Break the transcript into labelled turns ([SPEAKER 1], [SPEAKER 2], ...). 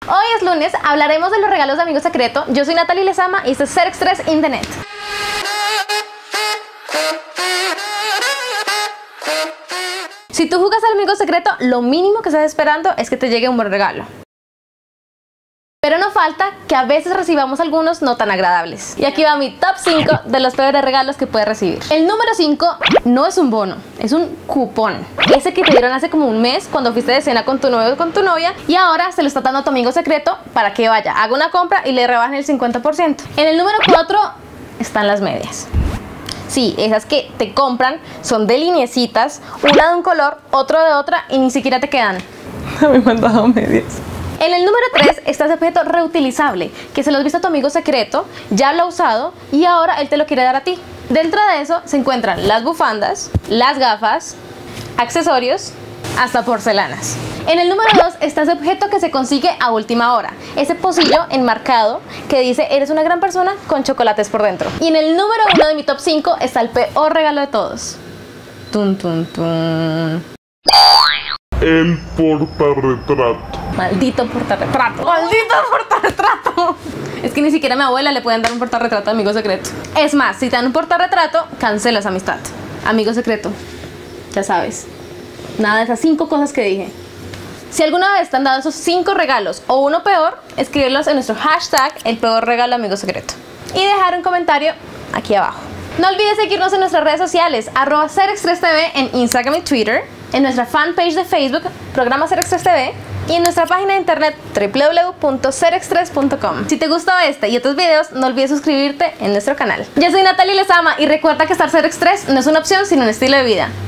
[SPEAKER 1] Hoy es lunes, hablaremos de los regalos de amigo secreto. Yo soy Natalie Lezama y este es Ser Express in the Net. Si tú jugas al amigo secreto, lo mínimo que estás esperando es que te llegue un buen regalo. Pero no falta que a veces recibamos algunos no tan agradables. Y aquí va mi top 5 de los peores regalos que puedes recibir. El número 5 no es un bono, es un cupón. Ese que te dieron hace como un mes cuando fuiste de cena con tu novio o con tu novia y ahora se lo está dando a tu amigo secreto para que vaya, haga una compra y le rebajen el 50%. En el número 4 están las medias. Sí, esas que te compran son de lineecitas, una de un color, otro de otra y ni siquiera te quedan. Me han mandado medias. En el número 3 está ese objeto reutilizable, que se lo has visto a tu amigo secreto, ya lo ha usado y ahora él te lo quiere dar a ti. Dentro de eso se encuentran las bufandas, las gafas, accesorios, hasta porcelanas. En el número 2 está ese objeto que se consigue a última hora, ese pocillo enmarcado que dice eres una gran persona con chocolates por dentro. Y en el número 1 de mi top 5 está el peor regalo de todos. Tun, tun, tun.
[SPEAKER 2] El portarretrato.
[SPEAKER 1] Maldito portarretrato. ¡Maldito portarretrato! Es que ni siquiera a mi abuela le pueden dar un portarretrato de amigo secreto. Es más, si te dan un portarretrato, cancelas amistad. Amigo secreto, ya sabes. Nada de esas 5 cosas que dije. Si alguna vez te han dado esos 5 regalos o uno peor, escríbelos en nuestro hashtag el peor regalo amigo secreto. Y dejar un comentario aquí abajo. No olvides seguirnos en nuestras redes sociales, @SerExpressTV en Instagram y Twitter, en nuestra fanpage de Facebook, programa Ser Express TV, y en nuestra página de internet www.serexpress.com. Si te gustó este y otros videos, no olvides suscribirte en nuestro canal. Yo soy Natalie Lezama y recuerda que estar Ser Express no es una opción, sino un estilo de vida.